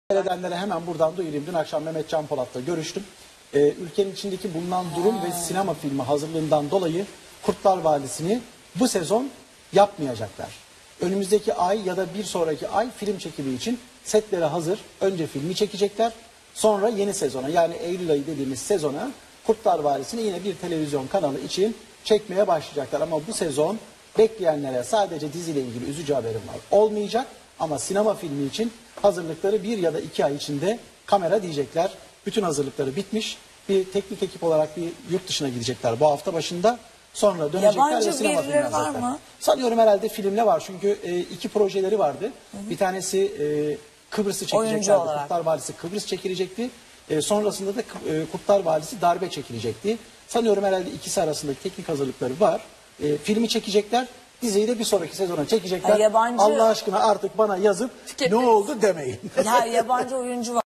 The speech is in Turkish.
Edenlere hemen buradan duyurayım. Dün akşam Mehmet Can Polat'la görüştüm. Ülkenin içindeki bulunan durum ve sinema filmi hazırlığından dolayı Kurtlar Vadisi'ni bu sezon yapmayacaklar. Önümüzdeki ay ya da bir sonraki ay film çekimi için setleri hazır. Önce filmi çekecekler. Sonra yeni sezona, yani Eylül ayı dediğimiz sezona Kurtlar Vadisi'ni yine bir televizyon kanalı için çekmeye başlayacaklar. Ama bu sezon bekleyenlere sadece diziyle ilgili üzücü haberim var. Olmayacak ama sinema filmi için hazırlıkları 1 ya da 2 ay içinde kamera diyecekler. Bütün hazırlıkları bitmiş. Bir teknik ekip olarak bir yurt dışına gidecekler bu hafta başında. Sonra dönecekler Yabancı ve sinema filmi birileri var hazırlar. mı? Sanıyorum herhalde filmle var. Çünkü 2 projeleri vardı. Bir tanesi Kıbrıs'ı Oyuncu çekeceklerdi. olarak. Kurtlar Vadisi Kıbrıs çekilecekti. Sonrasında da Kurtlar Vadisi Darbe çekilecekti. Sanıyorum herhalde ikisi arasındaki teknik hazırlıkları var. Filmi çekecekler. Diziyi de bir sonraki sezona çekecekler. Ha, yabancı- Allah aşkına artık bana yazıp ne oldu demeyin. Ya yabancı oyuncu var.